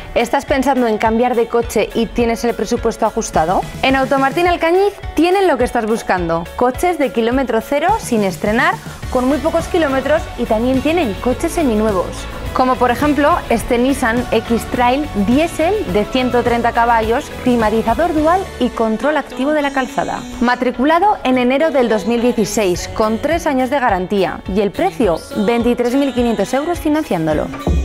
¿Estás pensando en cambiar de coche y tienes el presupuesto ajustado? En Automartín Alcañiz tienen lo que estás buscando. Coches de kilómetro cero sin estrenar, con muy pocos kilómetros, y también tienen coches seminuevos. Como por ejemplo este Nissan X-Trail diésel de 130 caballos, climatizador dual y control activo de la calzada. Matriculado en enero del 2016, con 3 años de garantía, y el precio 23.500 euros financiándolo.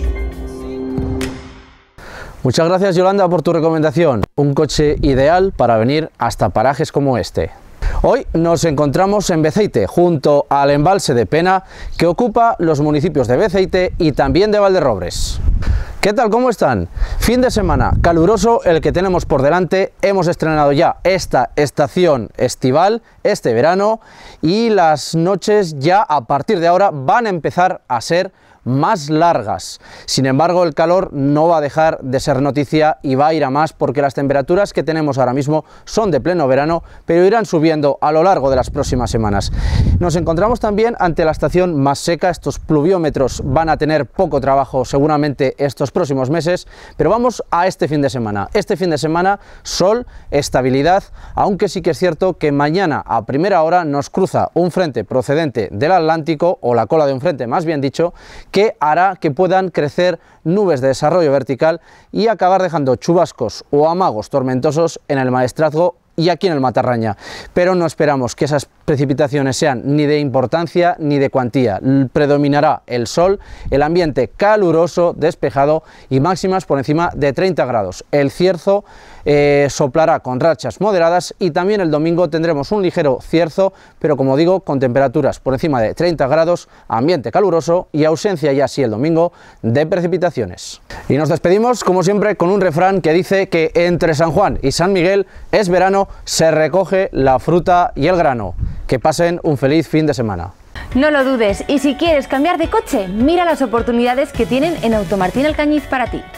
Muchas gracias, Yolanda, por tu recomendación. Un coche ideal para venir hasta parajes como este. Hoy nos encontramos en Beceite, junto al embalse de Pena, que ocupa los municipios de Beceite y también de Valderrobres. ¿Qué tal? ¿Cómo están? Fin de semana caluroso el que tenemos por delante. Hemos estrenado ya esta estación estival, este verano, y las noches ya a partir de ahora van a empezar a ser más largas. Sin embargo, el calor no va a dejar de ser noticia y va a ir a más, porque las temperaturas que tenemos ahora mismo son de pleno verano, pero irán subiendo a lo largo de las próximas semanas. Nos encontramos también ante la estación más seca. Estos pluviómetros van a tener poco trabajo seguramente estos próximos meses, pero vamos a este fin de semana. Este fin de semana, sol, estabilidad, aunque sí que es cierto que mañana a primera hora nos cruza un frente procedente del Atlántico, o la cola de un frente más bien dicho, que hará que puedan crecer nubes de desarrollo vertical y acabar dejando chubascos o amagos tormentosos en el Maestrazgo y aquí en el Matarraña. Pero no esperamos que esas precipitaciones sean ni de importancia ni de cuantía. Predominará el sol, el ambiente caluroso, despejado y máximas por encima de 30 grados. El cierzo soplará con rachas moderadas y también el domingo tendremos un ligero cierzo, pero como digo, con temperaturas por encima de 30 grados, ambiente caluroso y ausencia ya así el domingo de precipitaciones. Y nos despedimos como siempre con un refrán que dice que entre San Juan y San Miguel es verano, se recoge la fruta y el grano. Que pasen un feliz fin de semana. No lo dudes, y si quieres cambiar de coche, mira las oportunidades que tienen en Automartín Alcañiz para ti.